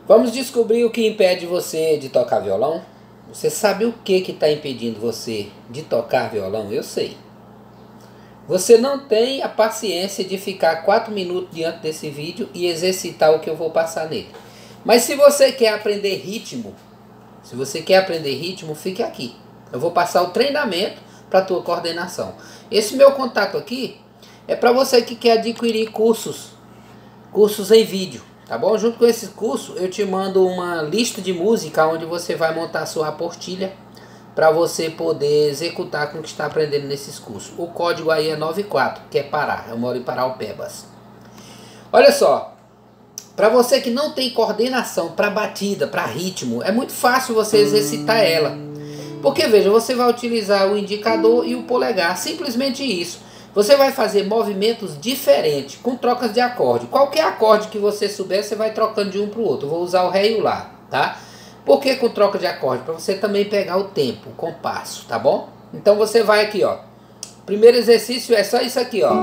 Vamos descobrir o que impede você de tocar violão? Você sabe o que está impedindo você de tocar violão? Eu sei. Você não tem a paciência de ficar 4 minutos diante desse vídeo e exercitar o que eu vou passar nele. Mas se você quer aprender ritmo, fique aqui. Eu vou passar o treinamento para a tua coordenação. Esse meu contato aqui é para você que quer adquirir cursos em vídeo, tá bom? Junto com esse curso eu te mando uma lista de música onde você vai montar a sua apostila para você poder executar com o que está aprendendo nesses cursos. O código aí é 94, que é Pará. Eu moro em Paraupebas. Olha só, para você que não tem coordenação para batida, para ritmo, é muito fácil você exercitar ela. Porque veja, você vai utilizar o indicador e o polegar, simplesmente isso. Você vai fazer movimentos diferentes, com trocas de acorde. Qualquer acorde que você souber, você vai trocando de um para o outro. Eu vou usar o Ré e o Lá, tá? Por que com troca de acorde? Para você também pegar o tempo, o compasso, tá bom? Então você vai aqui, ó. Primeiro exercício é só isso aqui, ó.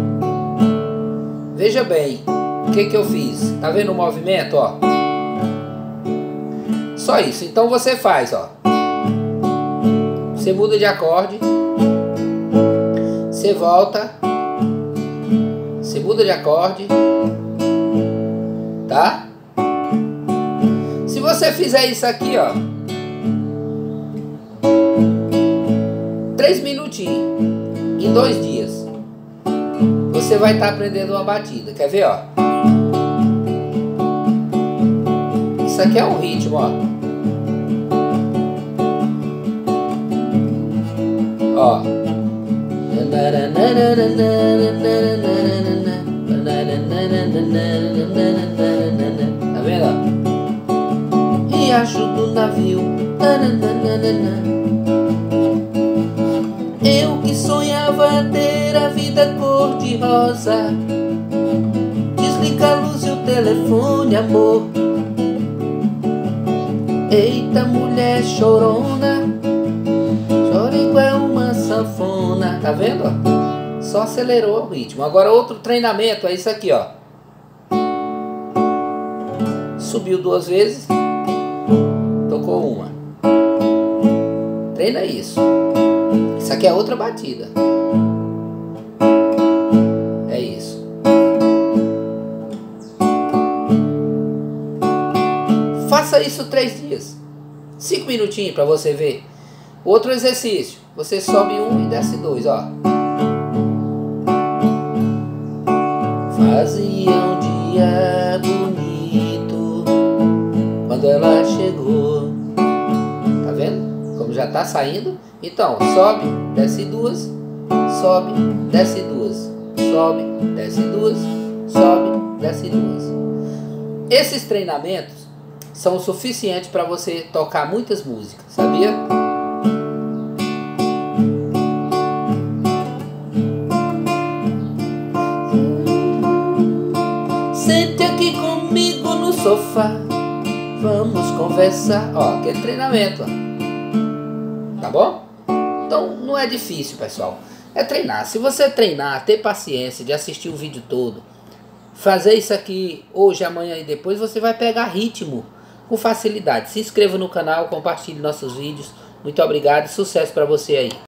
Veja bem, o que eu fiz? Tá vendo o movimento, ó? Só isso. Então você faz, ó. Você muda de acorde. Você volta. Você muda de acorde. Tá? Se você fizer isso aqui, ó, 3 minutinhos, em 2 dias, você vai estar aprendendo uma batida. Quer ver, ó? Isso aqui é um ritmo, ó. Ó. Tá vendo, ó? E ajuda o navio. Eu que sonhava ter a vida cor-de-rosa. Desliga a luz e o telefone, amor. Eita, mulher chorona, chora igual uma sanfona. Tá vendo? Só acelerou o ritmo. Agora outro treinamento é isso aqui, ó. Subiu 2 vezes, tocou uma. Treina isso. Isso aqui é outra batida. É isso. Faça isso 3 dias. 5 minutinhos para você ver. Outro exercício. Você sobe 1 e desce 2, ó. Fazia um dia bonito quando ela chegou. Tá vendo? Como já tá saindo. Então, sobe, desce 2, sobe, desce 2, sobe, desce 2, sobe, desce 2. Esses treinamentos são o suficiente para você tocar muitas músicas, sabia? Sente aqui comigo no sofá, vamos conversar. Ó, aquele treinamento, ó. Tá bom? Então não é difícil, pessoal. É treinar. Se você treinar, ter paciência de assistir o vídeo todo, fazer isso aqui hoje, amanhã e depois, você vai pegar ritmo com facilidade. Se inscreva no canal, compartilhe nossos vídeos. Muito obrigado e sucesso para você aí.